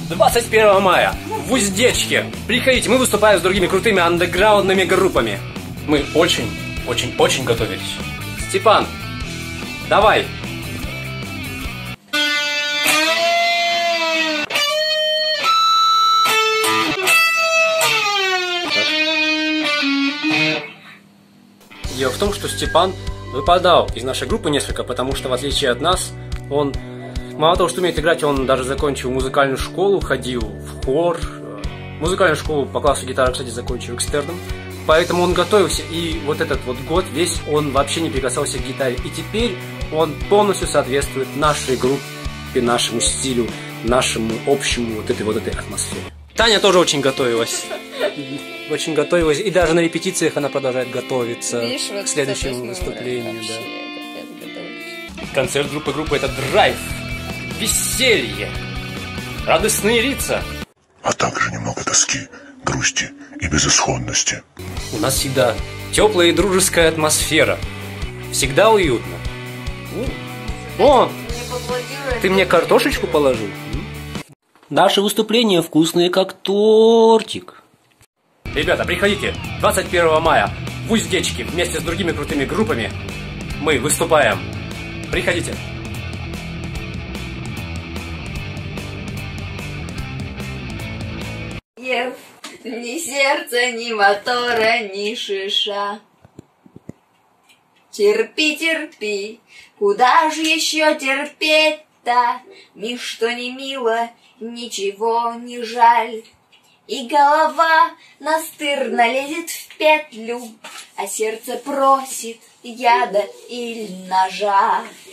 21 мая в Уздечке. Приходите, мы выступаем с другими крутыми андеграундными группами. Мы очень готовились. Степан, давай. Дело в том, что Степан выпадал из нашей группы несколько, потому что, в отличие от нас, он мало того, что умеет играть, он даже закончил музыкальную школу, ходил в хор. Музыкальную школу по классу гитары, кстати, закончил экстерном. Поэтому он готовился, и вот этот вот год весь он вообще не прикасался к гитаре. И теперь он полностью соответствует нашей группе, нашему стилю, нашему общему вот этой атмосфере. Таня тоже очень готовилась. Очень готовилась. И даже на репетициях она продолжает готовиться. Видишь, к следующему выступлению. Да. Концерт группы это драйв, веселье, радостные лица. А также немного тоски, грусти и безысходности. У нас всегда теплая и дружеская атмосфера. Всегда уютно. О, ты мне картошечку положил? Наши выступления вкусные, как тортик. Ребята, приходите 21 мая в Уздечке вместе с другими крутыми группами. Мы выступаем. Приходите. Нет, ни сердца, ни мотора, ни шиша. Терпи, терпи, куда же еще терпеть-то? Ничто не мило, ничего не жаль. И голова настырно лезет в петлю, а сердце просит яда или ножа.